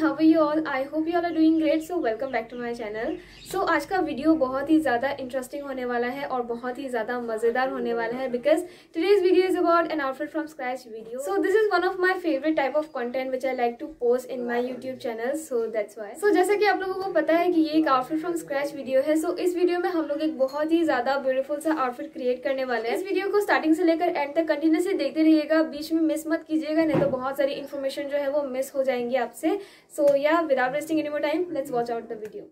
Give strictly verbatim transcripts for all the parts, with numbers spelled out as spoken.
How are you all? I hope you all are doing great. So welcome back to my channel. So आज का video बहुत ही ज़्यादा interesting होने वाला है और बहुत ही ज़्यादा मज़ेदार होने वाला है because today's video is about an outfit from scratch video. So this is one of my favourite type of content which I like to post in my YouTube channel. So that's why. So जैसा कि आप लोगों को पता है कि ये एक आउटफिट फ्रॉम स्क्रैच वीडियो है. सो so, इस वीडियो में हम लोग एक बहुत ही ज़्यादा ब्यूटीफुल सा आउटफिट क्रिएट करने वाले हैं. इस वीडियो को स्टार्टिंग से लेकर एंड तक कंटिन्यूसली देखते रहिएगा, बीच में मिस मत कीजिएगा, नहीं तो बहुत सारी इन्फॉर्मेशन जो है वो मिस हो जाएंगी आपसे. So ya without wasting any more time, let's watch out the video.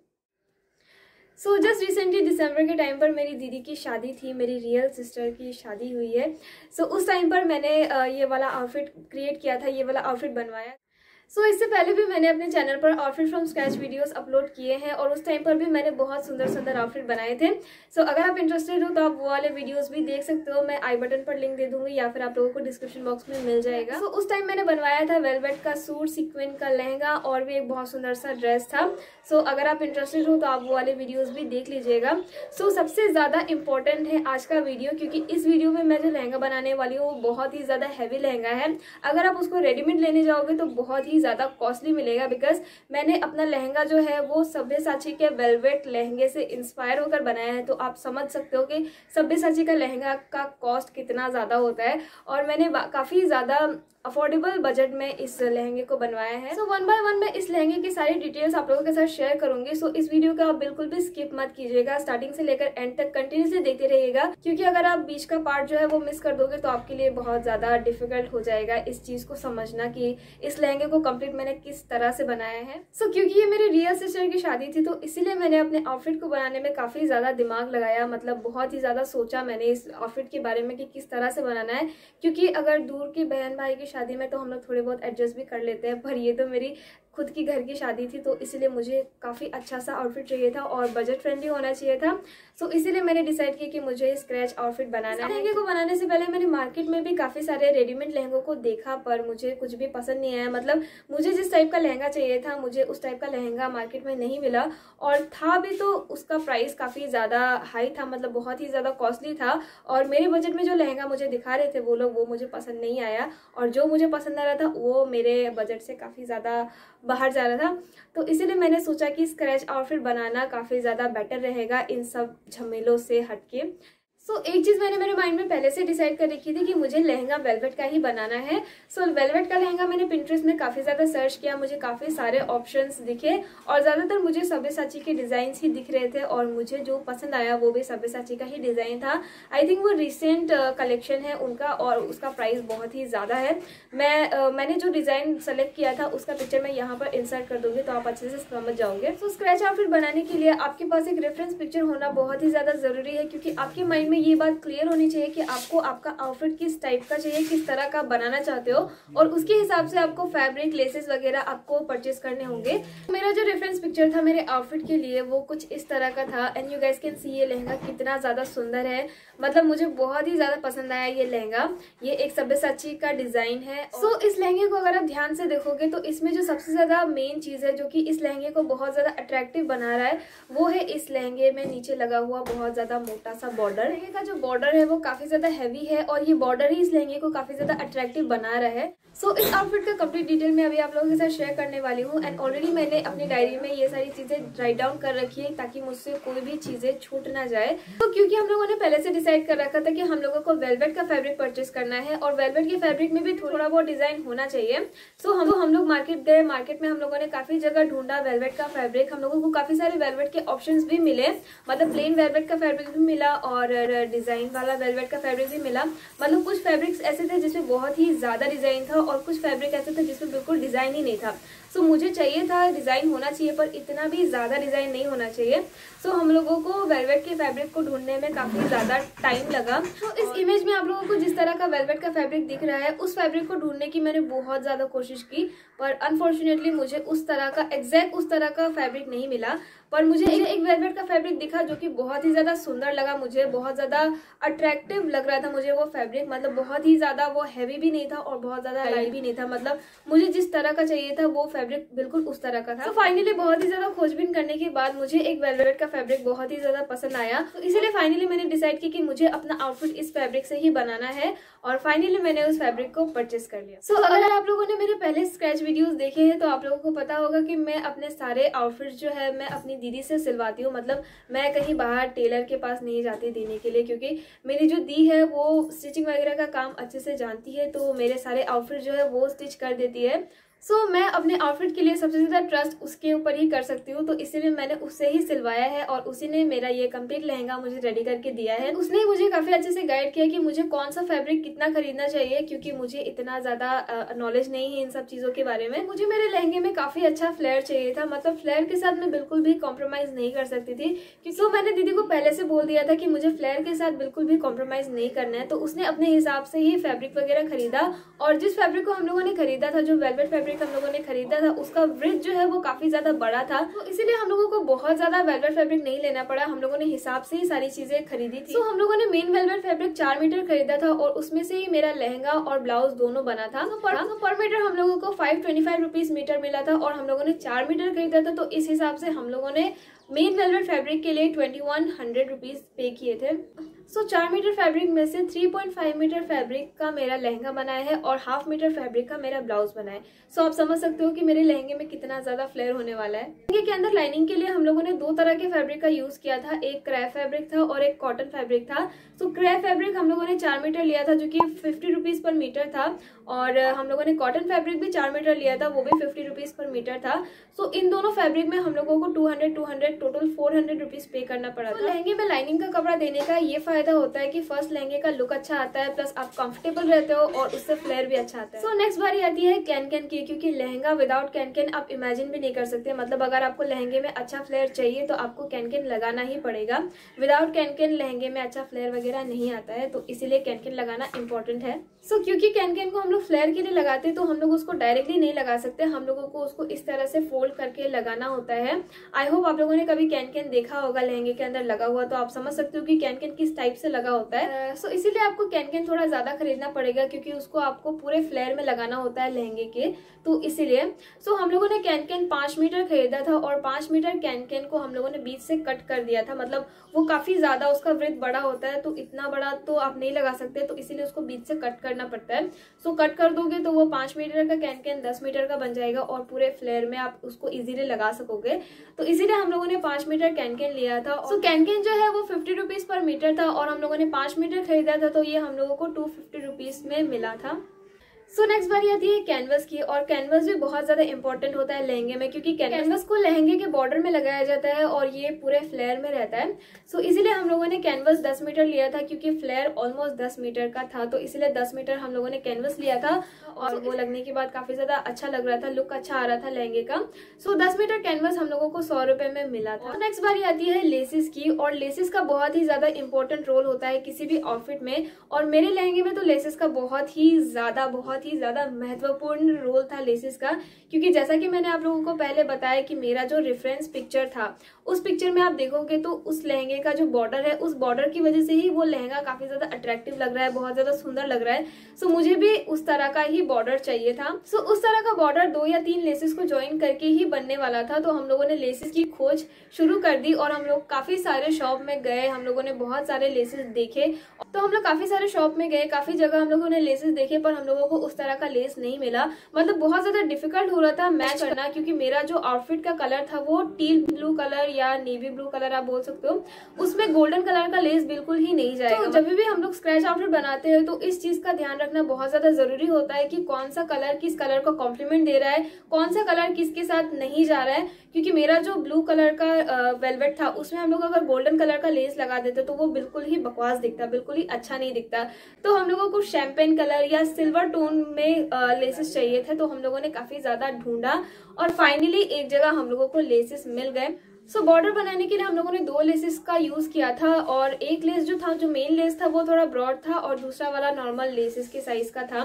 So just recently दिसंबर के टाइम पर मेरी दीदी की शादी थी, मेरी रियल सिस्टर की शादी हुई है. सो so, उस टाइम पर मैंने ये वाला आउटफिट क्रिएट किया था, ये वाला आउटफिट बनवाया. सो so, इससे पहले भी मैंने अपने चैनल पर outfit from scratch videos upload किए हैं और उस टाइम पर भी मैंने बहुत सुंदर सुंदर आउटफिट बनाए थे. सो so, अगर आप इंटरेस्टेड हो तो आप वो वाले वीडियोस भी देख सकते हो. मैं आई बटन पर लिंक दे दूंगी या फिर आप लोगों को डिस्क्रिप्शन बॉक्स में मिल जाएगा. सो so, उस टाइम मैंने बनवाया था वेलवेट का सूट, सीक्वेंस का लहंगा और भी एक बहुत सुंदर सा ड्रेस था. सो so, अगर आप इंटरेस्टेड हो तो आप वो वाले वीडियोज़ भी देख लीजिएगा. सो so, सबसे ज़्यादा इंपॉर्टेंट है आज का वीडियो, क्योंकि इस वीडियो में मैं जो लहंगा बनाने वाली हूँ वो बहुत ही ज़्यादा हैवी लहंगा है. अगर आप उसको रेडीमेड लेने जाओगे तो बहुत ही ज़्यादा कॉस्टली मिलेगा बिकॉज मैंने अपना लहंगा जो है वो सब्यसाची के वेलवेट लहंगे से इंस्पायर होकर बनाया है. तो आप समझ सकते हो कि सब्यसाची का लहंगा का कॉस्ट कितना ज़्यादा होता है और मैंने काफ़ी ज़्यादा अफोर्डेबल बजट में इस लहंगे को बनवाया है. सो वन बाय वन मैं इस लहंगे की सारी डिटेल्स आप लोगों के साथ शेयर करूंगी. सो so, इस वीडियो को आप बिल्कुल भी स्किप मत कीजिएगा, स्टार्टिंग से लेकर एंड तक कंटिन्यूसली देखते रहिएगा, क्योंकि अगर आप बीच का पार्ट जो है वो मिस कर दोगे तो आपके लिए बहुत ज़्यादा डिफिकल्ट हो जाएगा इस चीज़ को समझना कि इस लहंगे को कंप्लीट मैंने किस तरह से बनाया है. सो so, क्योंकि ये मेरी रियल सिस्टर की शादी थी तो इसीलिए मैंने अपने आउटफिट को बनाने में काफ़ी ज़्यादा दिमाग लगाया. मतलब बहुत ही ज़्यादा सोचा मैंने इस आउटफिट के बारे में कि किस तरह से बनाना है, क्योंकि अगर दूर की बहन भाई की शादी में तो हम लोग थोड़े बहुत एडजस्ट भी कर लेते हैं, पर ये तो मेरी खुद की घर की शादी थी तो इसीलिए मुझे काफ़ी अच्छा सा आउटफिट चाहिए था और बजट फ्रेंडली होना चाहिए था. सो so, इसीलिए मैंने डिसाइड किया कि मुझे स्क्रैच आउटफिट बनाना है. लहंगे को बनाने से पहले मैंने मार्केट में भी काफ़ी सारे रेडीमेड लहंगों को देखा, पर मुझे कुछ भी पसंद नहीं आया. मतलब मुझे जिस टाइप का लहंगा चाहिए था मुझे उस टाइप का लहंगा मार्केट में नहीं मिला, और था भी तो उसका प्राइस काफ़ी ज़्यादा हाई था, मतलब बहुत ही ज़्यादा कॉस्टली था. और मेरे बजट में जो लहंगा मुझे दिखा रहे थे वो लोग, वो मुझे पसंद नहीं आया, और जो मुझे पसंद आ रहा था वो मेरे बजट से काफ़ी ज़्यादा बाहर जा रहा था. तो इसीलिए मैंने सोचा कि स्क्रैच आउटफिट बनाना काफ़ी ज़्यादा बेटर रहेगा इन सब झमेलों से हटके. सो so, एक चीज़ मैंने मेरे माइंड में पहले से डिसाइड कर रखी थी कि मुझे लहंगा वेलवेट का ही बनाना है. सो so, वेलवेट का लहंगा मैंने पिंटरेस्ट में काफ़ी ज़्यादा सर्च किया, मुझे काफ़ी सारे ऑप्शंस दिखे और ज़्यादातर मुझे सब्यसाची के डिज़ाइन ही दिख रहे थे और मुझे जो पसंद आया वो भी सब्यसाची का ही डिज़ाइन था. आई थिंक वो रिसेंट कलेक्शन है उनका और उसका प्राइस बहुत ही ज़्यादा है. मैं uh, मैंने जो डिज़ाइन सेलेक्ट किया था उसका पिक्चर मैं यहाँ पर इंसर्ट कर दूँगी तो आप अच्छे से समझ जाओगे. सो स्क्रैच आउटफिट बनाने के लिए आपके पास एक रेफरेंस पिक्चर होना बहुत ही ज़्यादा ज़रूरी है, क्योंकि आपके माइंड में ये बात क्लियर होनी चाहिए कि आपको आपका आउटफिट किस टाइप का चाहिए, किस तरह का बनाना चाहते हो, और उसके हिसाब से आपको फैब्रिक, लेसेस वगैरह आपको परचेस करने होंगे. मेरा जो रेफरेंस पिक्चर था मेरे आउटफिट के लिए वो कुछ इस तरह का था. And you guys can see ये लहंगा कितना ज़्यादा सुंदर है. मतलब मुझे बहुत ही ज़्यादा पसंद आया ये लहंगा. ये एक सब्यसाची का डिज़ाइन है. सो so, इस लहंगे को अगर आप ध्यान से देखोगे तो इसमें जो सबसे ज़्यादा मेन चीज़ है जो कि इस लहंगे को बहुत ज़्यादा अट्रैक्टिव बना रहा है वो है इस लहंगे में नीचे लगा हुआ बहुत ज़्यादा मोटा सा बॉर्डर. लहंगे का जो बॉर्डर है वो काफ़ी ज़्यादा हैवी है और ये बॉर्डर ही इस लहंगे को काफ़ी ज़्यादा अट्रैक्टिव बना रहा है. सो so, इस आउटफिट का कंप्लीट डिटेल मैं अभी आप लोगों के साथ शेयर करने वाली हूँ. एंड ऑलरेडी मैंने अपनी डायरी में ये सारी चीज़ें राइट डाउन कर रखी है ताकि मुझसे कोई भी चीज़ें छूट ना जाए. तो क्योंकि हम लोगों ने पहले से डिसाइड कर रखा था कि हम लोगों को वेलवेट का फैब्रिक परचेस करना है और वेलवेट के फैब्रिक में भी थोड़ा बहुत डिज़ाइन होना चाहिए. सो so, हम हम लोग मार्केट गए, मार्केट में हम लोगों ने काफ़ी जगह ढूंढा वेलवेट का फैब्रिक. हम लोगों को काफ़ी सारे वेलवेट के ऑप्शंस भी मिले, मतलब प्लेन वेलवेट का फैब्रिक भी मिला और डिज़ाइन वाला वेलवेट का फैब्रिक भी मिला. मतलब कुछ फैब्रिक्स ऐसे थे जिसमें बहुत ही ज़्यादा डिज़ाइन था और कुछ फैब्रिक ऐसे थे जिसमें बिल्कुल डिज़ाइन ही नहीं था. सो so, मुझे चाहिए था डिज़ाइन होना चाहिए पर इतना भी ज़्यादा डिज़ाइन नहीं होना चाहिए. सो so, हम लोगों को वेलवेट के फैब्रिक को ढूंढने में काफ़ी ज़्यादा टाइम लगा. तो so, इस इमेज में आप लोगों को जिस तरह का वेलवेट का फैब्रिक दिख रहा है उस फैब्रिक को ढूंढने की मैंने बहुत ज़्यादा कोशिश की, पर अनफॉर्चुनेटली मुझे उस तरह का एग्जैक्ट उस तरह का फैब्रिक नहीं मिला. पर मुझे एक वेलवेट का फैब्रिक दिखा जो कि बहुत ही ज्यादा सुंदर लगा, मुझे बहुत ज्यादा अट्रैक्टिव लग रहा था मुझे वो फैब्रिक। मतलब बहुत ही ज्यादा वो हैवी भी नहीं था और बहुत ज्यादा लाइट भी नहीं था, मतलब मुझे जिस तरह का चाहिए था वो फैब्रिक बिल्कुल उस तरह का था। तो फाइनली बहुत ही ज्यादा खोजबीन करने के बाद मुझे एक वेलवेट का फैब्रिक बहुत ही ज्यादा पसंद आया, तो इसीलिए फाइनली मैंने डिसाइड किया कि मुझे अपना आउटफिट इस फैब्रिक से ही बनाना है और फाइनली मैंने उस फैब्रिक को परचेस कर लिया। सो so, अगर आप लोगों ने मेरे पहले स्क्रैच वीडियोस देखे हैं तो आप लोगों को पता होगा कि मैं अपने सारे आउटफिट्स जो है मैं अपनी दीदी से सिलवाती हूँ। मतलब मैं कहीं बाहर टेलर के पास नहीं जाती देने के लिए, क्योंकि मेरी जो दी है वो स्टिचिंग वगैरह का काम अच्छे से जानती है, तो मेरे सारे आउटफिट जो है वो स्टिच कर देती है। सो so, मैं अपने आउटफिट के लिए सबसे ज़्यादा ट्रस्ट उसके ऊपर ही कर सकती हूँ, तो इसीलिए मैंने उससे ही सिलवाया है और उसी ने मेरा ये कंप्लीट लहंगा मुझे रेडी करके दिया है। उसने मुझे काफ़ी अच्छे से गाइड किया कि मुझे कौन सा फैब्रिक कितना खरीदना चाहिए, क्योंकि मुझे इतना ज़्यादा नॉलेज नहीं है इन सब चीज़ों के बारे में। मुझे मेरे लहंगे में काफ़ी अच्छा फ्लेयर चाहिए था, मतलब फ्लेयर के साथ मैं बिल्कुल भी कॉम्प्रोमाइज़ नहीं कर सकती थी, क्योंकि तो मैंने दीदी को पहले से बोल दिया था कि मुझे फ्लेयर के साथ बिल्कुल भी कॉम्प्रोमाइज़ नहीं करना है। तो उसने अपने हिसाब से ही फैब्रिक वगैरह खरीदा और जिस फैब्रिक को हम लोगों ने खरीदा था, जो वेलवेट फैब्रिक हम लोगों ने खरीदा था, उसका ब्रिज जो है वो काफी ज्यादा बड़ा था, तो इसीलिए हम लोगों को बहुत ज्यादा वेलवेट फैब्रिक नहीं लेना पड़ा, हम लोगों ने हिसाब से ही सारी चीजें खरीदी थी। तो हम लोगों ने मेन वेलवेट फैब्रिक चार मीटर खरीदा था और उसमें से ही मेरा लहंगा और ब्लाउज दोनों बना था। तो पर, तो पर मीटर हम लोगों को five twenty five rupees metre मिला था और हम लोगों ने चार मीटर खरीदा था, तो इस हिसाब से हम लोगों ने मेन वेलवेट फैब्रिक के लिए twenty one hundred rupees pay किए थे। सो so, चार मीटर फैब्रिक में से three point five metre fabric का मेरा लहंगा बना है और हाफ मीटर फैब्रिक का मेरा ब्लाउज बना है। सो so, आप समझ सकते हो कि मेरे लहंगे में कितना ज्यादा फ्लेयर होने वाला है। लहंगे के अंदर लाइनिंग के लिए हम लोगों ने दो तरह के फैब्रिक का यूज किया था, एक क्रैप फैब्रिक था और एक कॉटन फैब्रिक था। सो so, क्रैप फैब्रिक हम लोगों ने चार मीटर लिया था जो कि फिफ्टी रुपीज पर मीटर था, और हम लोगों ने कॉटन फैब्रिक भी चार मीटर लिया था, वो भी फिफ्टी रुपीज पर मीटर था। सो so, इन दोनों फैब्रिक में हम लोगों को two hundred two hundred total four hundred rupees pay करना पड़ा था। so, लहंगे में लाइनिंग का कपड़ा देने का ये फायदा होता है कि फर्स्ट लहंगे का लुक अच्छा आता है, प्लस आप कंफर्टेबल रहते हो और उससे फ्लेयर भी अच्छा आता है। सो नेक्स्ट बारी आती है कैन कैन की, क्योंकि लहंगा विदाउट कैन कैन आप इमेजिन भी नहीं कर सकते। मतलब अगर आपको लहंगे में अच्छा फ्लेयर चाहिए तो आपको कैन कैन लगाना ही पड़ेगा। विदाउट कैन कैन लहंगे में अच्छा फ्लेयर वगैरह नहीं आता है, तो इसीलिए कैन कैन लगाना इंपॉर्टेंट है। सो so, क्योंकि कैन कैन को हम लोग फ्लेयर के लिए लगाते हैं तो हम लोग उसको डायरेक्टली नहीं लगा सकते, हम लोगों को उसको इस तरह से फोल्ड करके लगाना होता है। आई होप आप लोगों ने कभी कैन कैन देखा होगा लहंगे के अंदर लगा हुआ, तो आप समझ सकते हो कि कैन कैन किस टाइप से लगा होता है। सो uh, so, इसीलिए आपको कैन कैन थोड़ा ज्यादा खरीदना पड़ेगा, क्योंकि उसको आपको पूरे फ्लेयर में लगाना होता है लहंगे के, तो इसीलिए। सो so, हम लोगों ने कैन कैन पांच मीटर खरीदा था और पांच मीटर कैन कैन को हम लोगों ने बीच से कट कर दिया था। मतलब वो काफी ज्यादा उसका वृत्त बड़ा होता है, तो इतना बड़ा तो आप नहीं लगा सकते, तो इसीलिए उसको बीच से कट करना पड़ता है। सो so, कट कर दोगे तो वो पांच मीटर का कैन कैन दस मीटर का बन जाएगा और पूरे फ्लेयर में आप उसको इजीली लगा सकोगे, तो इसीलिए हम लोगों ने पांच मीटर कैन कैन लिया था। सो so, कैन कैन जो है वो फिफ्टी रुपीज पर मीटर था और हम लोगों ने पांच मीटर खरीदा था, तो ये हम लोगों को टू फिफ्टी रुपीज में मिला था। सो नेक्स्ट बारी आती है कैनवस की, और कैनवस भी बहुत ज्यादा इंपॉर्टेंट होता है लहंगे में, क्योंकि कैनवस को लहंगे के बॉर्डर में लगाया जाता है और ये पूरे फ्लेयर में रहता है। सो so, इसीलिए हम लोगों ने कैनवस दस मीटर लिया था, क्योंकि फ्लेयर ऑलमोस्ट दस मीटर का था, तो इसीलिए दस मीटर हम लोगों ने कैनवस लिया था और वो लगने के बाद काफी ज्यादा अच्छा लग रहा था, लुक अच्छा आ रहा था लहंगे का। सो so, दस मीटर कैनवस हम लोगों को सौ रुपए में मिला था। नेक्स्ट बारी आती है लेसिस की, और लेसिस का बहुत ही ज्यादा इंपॉर्टेंट रोल होता है किसी भी आउटफिट में, और मेरे लहंगे में तो लेसिस का बहुत ही ज्यादा बहुत ही ज्यादा महत्वपूर्ण रोल था लेसिस का, क्योंकि जैसा कि मैंने आप लोगों को पहले बताया कि मेरा जो रेफरेंस पिक्चर था, उस पिक्चर में आप देखोगे तो उस लहंगे का जो बॉर्डर है, उस बॉर्डर की वजह से ही वो लहंगा काफी ज्यादा अट्रैक्टिव लग रहा है, बहुत ज्यादा सुंदर लग रहा है। सो मुझे भी उस तरह का ही बॉर्डर चाहिए था। सो उस तरह का बॉर्डर दो या तीन लेसेस को ज्वाइन करके ही बनने वाला था, तो हम लोगों ने लेसेस की खोज शुरू कर दी और हम लोग काफी सारे शॉप में गए, हम लोगों ने बहुत सारे लेसेस देखे। तो हम लोग काफी सारे शॉप में गए, काफी जगह हम लोगों ने लेसेस देखे, पर हम लोगों को उस तरह का लेस नहीं मिला। मतलब बहुत ज्यादा डिफिकल्ट हो रहा था मैच करना, क्योंकि मेरा जो आउटफिट का कलर था वो टील ब्लू कलर या नेवी ब्लू कलर आप बोल सकते हो, उसमें गोल्डन कलर का लेस बिल्कुल ही नहीं जाएगा। तो जब भी हम लोग स्क्रैच आउटफिट बनाते हैं तो इस चीज का ध्यान रखना बहुत ज्यादा जरूरी होता है कि कौन सा कलर किस कलर को कॉम्प्लीमेंट दे रहा है, कौन सा कलर किसके साथ नहीं जा रहा है। क्योंकि मेरा जो ब्लू कलर का वेलवेट था उसमें हम लोग अगर गोल्डन कलर का लेस लगा देते तो वो बिल्कुल ही बकवास दिखता, बिल्कुल ही अच्छा नहीं दिखता। तो हम लोगों को शैंपेन कलर या सिल्वर टोन में लेसेस चाहिए थे, तो हम लोगों ने काफी ज्यादा ढूंढा और फाइनली एक जगह हम लोगों को लेसेस मिल गए। सो so, बॉर्डर बनाने के लिए हम लोगों ने दो लेसेस का यूज किया था, और एक लेस जो था, जो मेन लेस था वो थोड़ा ब्रॉड था और दूसरा वाला नॉर्मल लेसेस के साइज का था।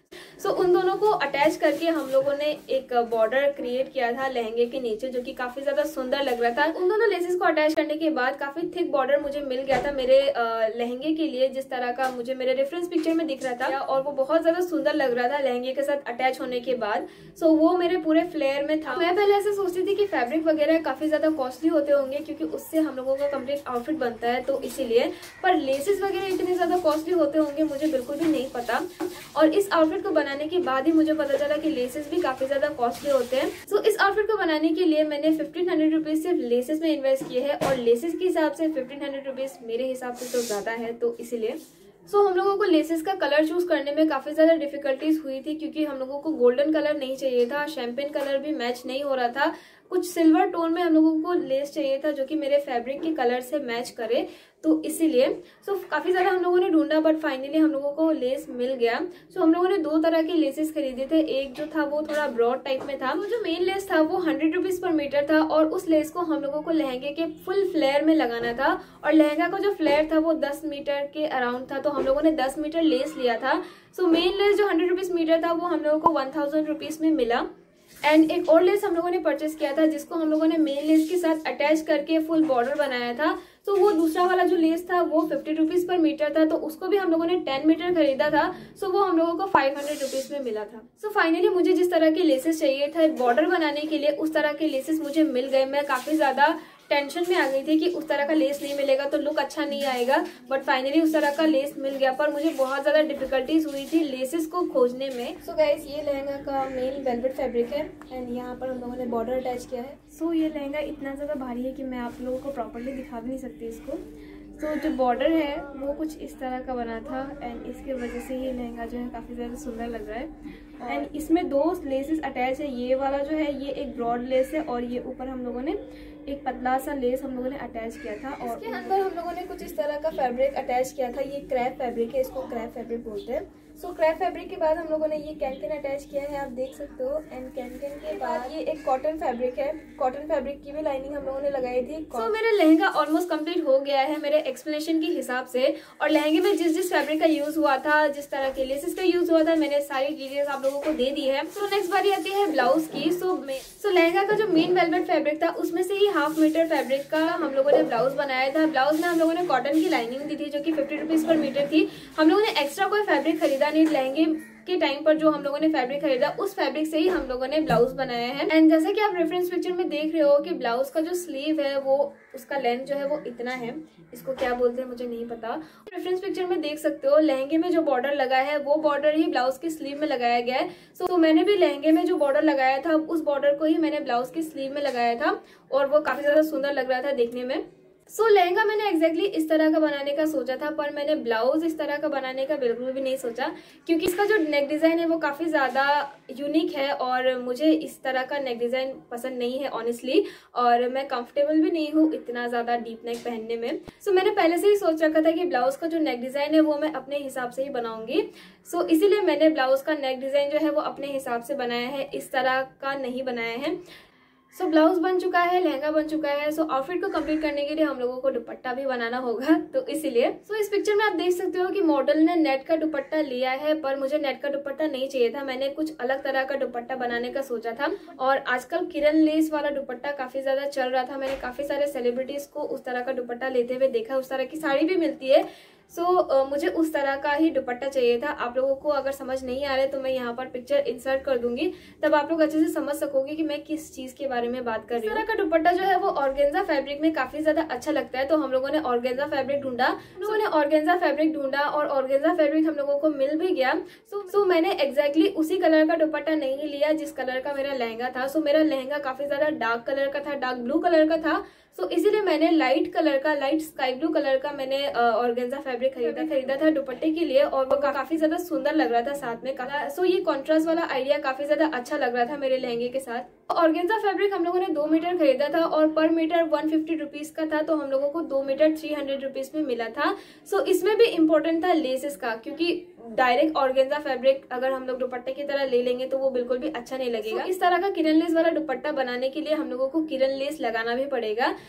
सो so, उन दोनों को अटैच करके हम लोगों ने एक बॉर्डर क्रिएट किया था लहंगे के नीचे, जो कि काफी ज्यादा सुंदर लग रहा था। उन दोनों लेसेस को अटैच करने के बाद काफी थिक बॉर्डर मुझे मिल गया था मेरे लहंगे के लिए, जिस तरह का मुझे मेरे रेफरेंस पिक्चर में दिख रहा था, और वो बहुत ज्यादा सुंदर लग रहा था लहंगे के साथ अटैच होने के बाद। सो so, वो मेरे पूरे फ्लेयर में था। मैं पहले ऐसे सोचती थी कि फैब्रिक वगैरह काफी ज्यादा कॉस्टली होते होंगे, क्योंकि उससे हम लोगों का कंप्लीट आउटफिट बनता है, तो इसीलिए। पर लेसेस वगैरह इतने ज्यादा कॉस्टली होते होंगे मुझे बिल्कुल भी नहीं पता, और इस आउटफिट को बनाने के बाद ही मुझे पता चला कि लेसेस भी काफी ज्यादा कॉस्टली होते हैं। सो so, इस आउटफिट को बनाने के लिए मैंने फिफ्टीन हंड्रेड रुपीज सिर्फ लेसेस में इन्वेस्ट किए हैं, और लेसेस के हिसाब से फिफ्टीन हंड्रेड रुपीज मेरे हिसाब से तो ज्यादा है, तो इसीलिए। सो so, हम लोगों को लेसेस का कलर चूज करने में काफी ज्यादा डिफिकल्टीज हुई थी, क्योंकि हम लोगों को गोल्डन कलर नहीं चाहिए था, शैम्पेन कलर भी मैच नहीं हो रहा था, कुछ सिल्वर टोन में हम लोगों को लेस चाहिए था जो कि मेरे फैब्रिक के कलर से मैच करे, तो इसीलिए। सो so, काफी ज्यादा हम लोगों ने ढूंढा, बट फाइनली हम लोगों को लेस मिल गया। सो so, हम लोगों ने दो तरह के लेसेस खरीदे थे। एक जो था वो थोड़ा ब्रॉड टाइप में था, तो जो मेन लेस था वो हंड्रेड रुपीज पर मीटर था, और उस लेस को हम लोगों को लहंगे के फुल फ्लेयर में लगाना था, और लहंगा का जो फ्लेयर था वो दस मीटर के अराउंड था, तो हम लोगों ने दस मीटर लेस लिया था। सो so, मेन लेस जो हंड्रेड रुपीज मीटर था वो हम लोगों को वन थाउजेंड रुपीज में मिला। एंड एक और लेस हम लोगों ने परचेस किया था, जिसको हम लोगों ने मेन लेस के साथ अटैच करके फुल बॉर्डर बनाया था। तो वो दूसरा वाला जो लेस था वो फिफ्टी रुपीज पर मीटर था, तो उसको भी हम लोगों ने टेन मीटर खरीदा था। सो वो हम लोगों को फाइव हंड्रेड रुपीज में मिला था। सो फाइनली मुझे जिस तरह के लेसेस चाहिए था बॉर्डर बनाने के लिए, उस तरह के लेसेस मुझे मिल गए। मैं काफी ज्यादा टेंशन में आ गई थी कि उस तरह का लेस नहीं मिलेगा तो लुक अच्छा नहीं आएगा, बट फाइनली उस तरह का लेस मिल गया। पर मुझे बहुत ज्यादा डिफिकल्टीज हुई थी लेसेस को खोजने में। सो so गाइस, ये लहंगा का मेन वेलवेट फैब्रिक है, एंड यहाँ पर हम लोगों ने बॉर्डर अटैच किया है। सो so, ये लहंगा इतना ज्यादा भारी है कि मैं आप लोगों को प्रॉपरली दिखा भी नहीं सकती इसको। तो so, जो बॉर्डर है वो कुछ इस तरह का बना था, एंड इसके वजह से ये लहंगा जो है काफ़ी ज़्यादा सुंदर लग रहा है। एंड इसमें दो लेसेस अटैच है। ये वाला जो है ये एक ब्रॉड लेस है, और ये ऊपर हम लोगों ने एक पतला सा लेस हम लोगों ने अटैच किया था, और इसके अंदर हम लोगों ने कुछ इस तरह का फैब्रिक अटैच किया था। ये क्रैप फैब्रिक है, इसको क्रैप फैब्रिक बोलते हैं। सो so, क्रैप फैब्रिक के बाद हम लोगों ने ये कैनकन अटैच किया है, आप देख सकते हो। एंड कैनकन के बाद ये एक कॉटन फैब्रिक है, कॉटन फैब्रिक की भी लाइनिंग हम लोगों ने लगाई थी। सो so, मेरा लहंगा ऑलमोस्ट कंप्लीट हो गया है मेरे एक्सप्लेनेशन के हिसाब से, और लहंगे में जिस जिस फैब्रिक का यूज हुआ था, जिस तरह के लेसेस का यूज हुआ था, मैंने सारी डिटेल्स आप लोगों को दे दी है। सो नेक्स्ट बारी आती है ब्लाउज की। सो so, सो लहंगा का जो मेन वेलवेट फैब्रिक था उसमें से ही हाफ मीटर फैब्रिक का हम लोगों ने ब्लाउज बनाया था। ब्लाउज में हम लोगों ने कॉटन की लाइनिंग दी थी जो कि फिफ्टी रुपीज पर मीटर थी। हम लोगों ने एक्स्ट्रा कोई फैब्रिक खरीदा नहीं। लहंगे के टाइम पर जो हम लोगों ने फैब्रिक खरीदा उस फैब्रिक से ही हम लोगों ने ब्लाउज बनाया है। एंड जैसे कि आप रेफरेंस पिक्चर में देख रहे हो कि ब्लाउज का जो स्लीव है वो उसका लेंथ जो है वो इतना है, इसको क्या बोलते हैं मुझे नहीं पता। रेफरेंस पिक्चर में देख सकते हो लहंगे में जो बॉर्डर लगा है वो बॉर्डर ही ब्लाउज के स्लीव में लगाया गया है। सो so, मैंने भी लहंगे में जो बॉर्डर लगाया था उस बॉर्डर को ही मैंने ब्लाउज के स्लीव में लगाया था, और वो काफी ज्यादा सुंदर लग रहा था देखने में। सो so, लहंगा मैंने एग्जैक्टली exactly इस तरह का बनाने का सोचा था, पर मैंने ब्लाउज इस तरह का बनाने का बिल्कुल भी नहीं सोचा, क्योंकि इसका जो नेक डिज़ाइन है वो काफ़ी ज़्यादा यूनिक है, और मुझे इस तरह का नेक डिज़ाइन पसंद नहीं है ऑनेस्टली, और मैं कंफर्टेबल भी नहीं हूँ इतना ज़्यादा डीप नेक पहनने में। सो so, मैंने पहले से ही सोच रखा था कि ब्लाउज का जो नेक डिज़ाइन है वो मैं अपने हिसाब से ही बनाऊंगी। सो so, इसीलिए मैंने ब्लाउज का नेक डिज़ाइन जो है वो अपने हिसाब से बनाया है, इस तरह का नहीं बनाया है। सो so, ब्लाउज बन चुका है, लहंगा बन चुका है। सो so, आउटफिट को कंप्लीट करने के लिए हम लोगों को दुपट्टा भी बनाना होगा, तो इसीलिए। सो so, इस पिक्चर में आप देख सकते हो कि मॉडल ने नेट का दुपट्टा लिया है, पर मुझे नेट का दुपट्टा नहीं चाहिए था। मैंने कुछ अलग तरह का दुपट्टा बनाने का सोचा था, और आजकल किरण लेस वाला दुपट्टा काफी ज्यादा चल रहा था। मैंने काफी सारे सेलिब्रिटीज को उस तरह का दुपट्टा लेते हुए देखा, उस तरह की साड़ी भी मिलती है। सो so, uh, मुझे उस तरह का ही दुपट्टा चाहिए था। आप लोगों को अगर समझ नहीं आ रहा है तो मैं यहाँ पर पिक्चर इंसर्ट कर दूंगी, तब आप लोग अच्छे से समझ सकोगे कि मैं किस चीज के बारे में बात कर रही हूँ। इस तरह का दुपट्टा जो है वो ऑर्गेन्जा फैब्रिक में काफी ज्यादा अच्छा लगता है, तो हम लोगों ने ऑर्गेन्जा फैब्रिक ढूंढा हम लोगों ने ऑर्गेन्जा फैब्रिक ढूंढा और ऑर्गेन्जा फैब्रिक हम लोगों को मिल भी गया। सो so, so, मैंने एग्जैक्टली exactly उसी कलर का दुपट्टा नहीं लिया जिस कलर का मेरा लहंगा था। सो so, मेरा लहंगा काफी ज्यादा डार्क कलर का था, डार्क ब्लू कलर का था। सो so, इसीलिए मैंने लाइट कलर का, लाइट स्काई ब्लू कलर का मैंने ऑर्गेन्जा फैब्रिक खरीदा खरीदा था दुपट्टे के लिए, और वो काफी ज्यादा सुंदर लग रहा था साथ में। सो so, ये कॉन्ट्रास्ट वाला आइडिया काफी ज्यादा अच्छा लग रहा था मेरे लहंगे के साथ। ऑर्गेन्जा फैब्रिक हम लोगों ने दो मीटर खरीदा था, और पर मीटर वन फिफ्टी रुपीज का था, तो हम लोगों को दो मीटर थ्री हंड्रेड रुपीज में मिला था। सो so, इसमें भी इम्पोर्टेंट था लेसेस का, क्योंकि डायरेक्ट ऑर्गेन्जा फैब्रिक अगर हम लोग दुपट्टे की तरह ले लेंगे तो वो बिल्कुल भी अच्छा नहीं लगेगा। so, इस तरह का किरण लेस वाला दुपट्टा बनाने के लिए हम लोगों को किरण लेस लगाना भी पड़ेगा। सो so,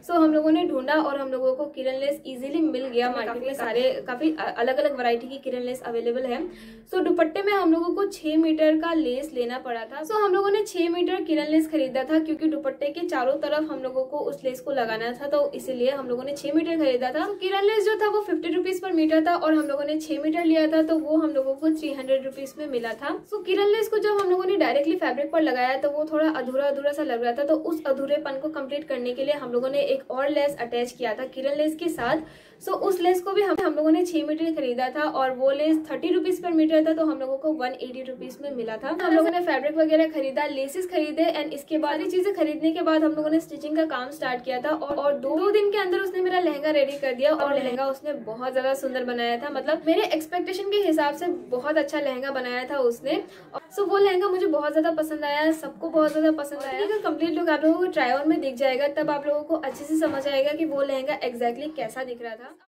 सो हम लोगों ने ढूंढा और हम लोगों को किरण लेस इजीली मिल गया। मार्केट में सारे काफी अलग अलग वैरायटी की किरण लेस अवेलेबल है। सो दुपट्टे में हम लोगों को छह मीटर का लेस लेना पड़ा था। सो हम लोगों ने छह मीटर किरण लेस खरीदा था क्योंकि दुपट्टे के चारों तरफ हम लोगों को उस लेस को लगाना था, तो इसीलिए हम लोगों ने छह मीटर खरीदा था। तो किरण लेस जो था वो फिफ्टी रुपीज पर मीटर था और हम लोगों ने छह मीटर लिया था, तो वो हम लोगों को थ्री हंड्रेड रुपीज में मिला था। सो so, किरण लेस को जब हम लोगों ने डायरेक्टली फैब्रिक पर लगाया तो वो थोड़ा अधूरा अधूरा सा लग रहा था, तो उस अधूरेपन को कंप्लीट करने के लिए हम लोगों ने एक और लेस अटैच किया था किरण लेस के साथ। सो so, उस लेस को भी हम हम लोगों ने छह मीटर खरीदा था और वो lace thirty rupees per metre था, तो हम लोगों को वन एटी रुपीज में मिला था। हम लोगों ने फैब्रिक वगैरह खरीदा, लेसेस खरीदे एंड इसके बाद ये चीजें खरीदने के बाद हम लोगों ने स्टिचिंग का काम स्टार्ट किया था और, और दो, दो दिन के अंदर उसने मेरा लहंगा रेडी कर दिया और लहंगा उसने बहुत ज्यादा सुंदर बनाया था। मतलब मेरे एक्सपेक्टेशन के हिसाब से बहुत अच्छा लहंगा बनाया था उसने। सो so, वो लहंगा मुझे बहुत ज्यादा पसंद आया, सबको बहुत ज्यादा पसंद आया। अगर कंप्लीट लुक आप लोगों को ट्राई ऑन में दिख जाएगा तब आप लोगों को अच्छे से समझ आएगा कि वो लहंगा एग्जैक्टली कैसा दिख रहा था।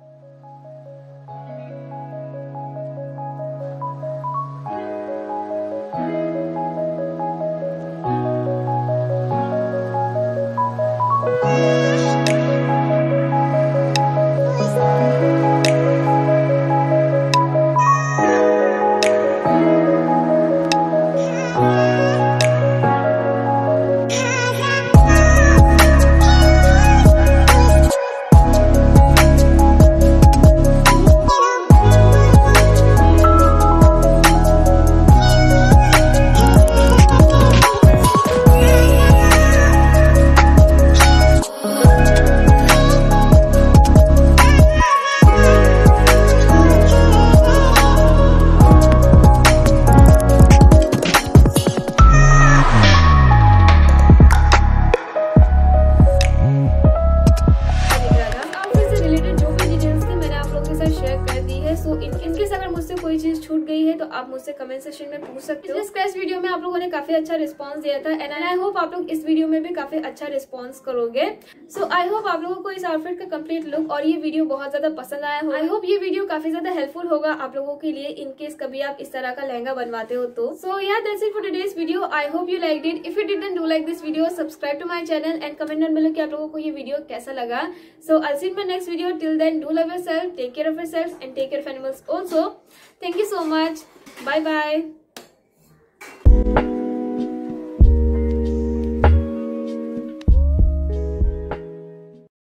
कोई चीज छूट गई है तो आप मुझसे कमेंट सेक्शन में पूछ सकते हो। स्क्रैच वीडियो में आप लोगों ने काफी अच्छा रिस्पांस दिया था एंड आई होप आप लोग इस वीडियो में भी काफी अच्छा रिस्पांस करोगे। सो आई होप आप लोगों को इस आउटफिट का कंप्लीट लुक और ये वीडियो बहुत ज्यादा पसंद आया हो। आई होप ये वीडियो काफी ज्यादा हेल्पफुल होगा आप लोगों के लिए इन केस कभी आप इस तरह का लहंगा बनवाते हो तो। So ya that's it for today's video. I hope you liked it. If you didn't do like this video, subscribe to my channel and comment down below कि आप लोगों को ये वीडियो कैसा लगा। So I will see you in my next video. Till then do love yourself, take care of yourself and take care of animals also. Thank you so much. Bye bye.